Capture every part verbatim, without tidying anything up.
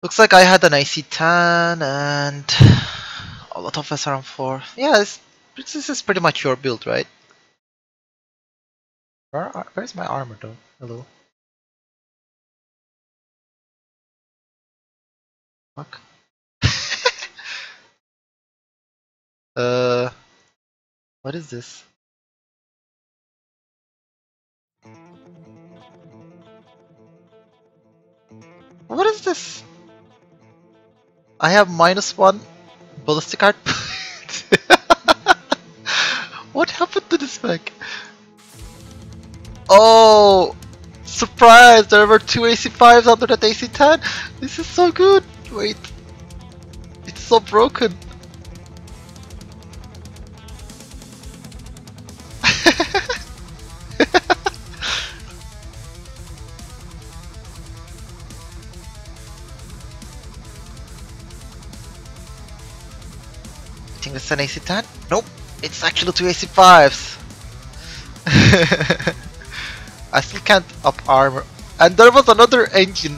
Looks like I had an A C ten and a lot of S R M four. Yeah, this, this is pretty much your build, right? Where are, where's my armor though? Hello. Fuck. uh, what is this? What is this? I have minus one ballistic art. What happened to this spec? Oh, surprise! There were two A C fives under that A C ten. This is so good. Wait, it's so broken. I think it's an A C ten? Nope, it's actually two A C fives. I still can't up armor. And there was another engine.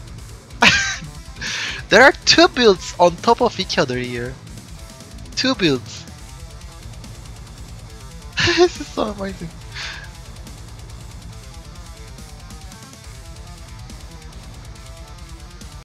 There are two builds on top of each other here. Two builds. This is so amazing.